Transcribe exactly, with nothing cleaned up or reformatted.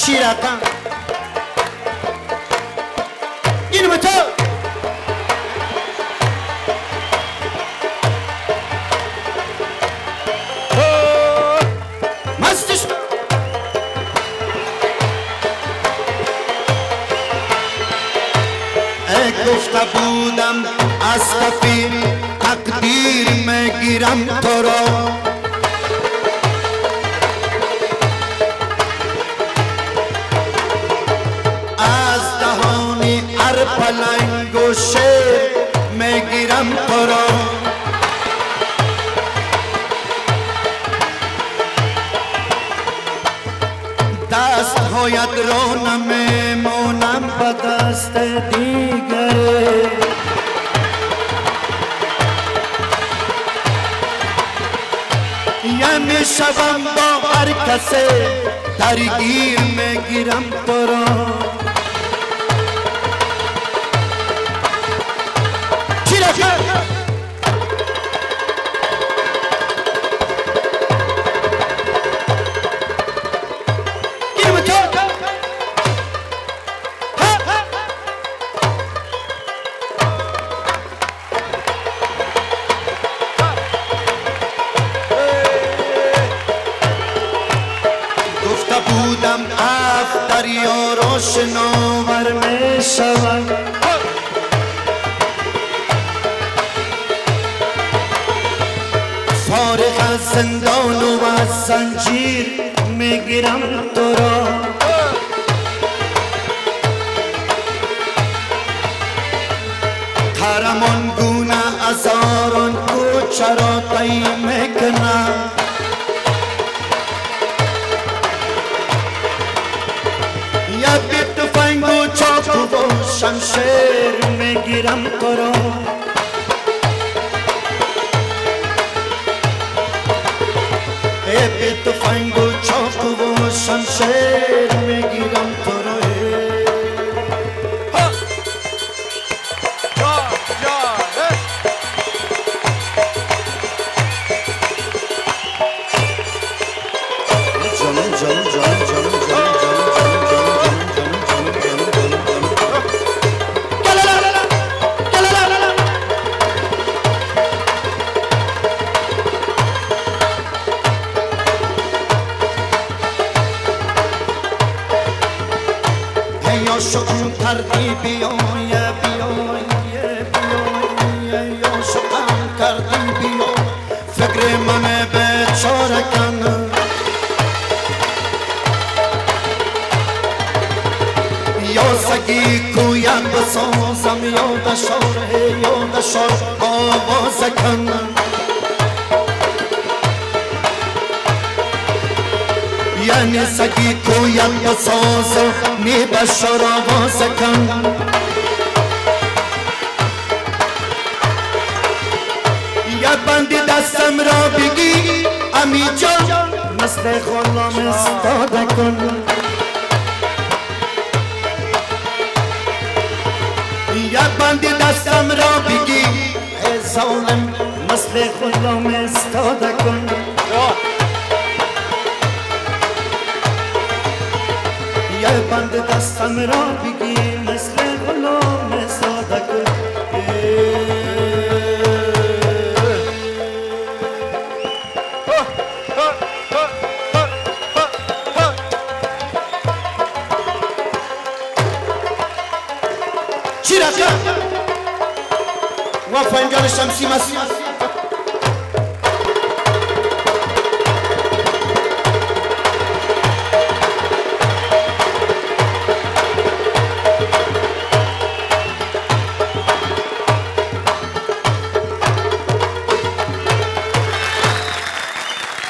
شیرکن اینو به تو مستش گفته بودم از کفی تقدیر میگیرم تو را از دهانی هر پلنگ و شیر میگیرم تو را دست هایت رو نمیمونم به دست دیگره یه میشوم با هر کسی درگیر میگیرم تو را چی رفت؟ بودم اف دریا را شناور می شود فارغ از زندان و از زنجیر میگیرم تو را قهرمان گونه هزاران کوچه را طی میکنم یا بی تفنگ و چاقو و شمشیر میگیرم تو را ای بی تفنگ و چاقو و شمشیر میگیرم تو را جانم جانم جانم جانم جانم یا شکم کردی بیای بیای بیای یا شکم کردی بیای فکر من بیچاره کن یا سگی کویم بسازم یا دشار یا دشار آواز کن یعنی سگی کویم بسازم می بشار آواز کن یا بندی دستم را بگی امی جان مثل غلام استاده کن یا بندی دستم را بگی ای ظالم مثل غلام استاده کن یا بند دستم را بگی مثل غلام استاده کن چی رفت؟ وفا اینجا شمسی مسیح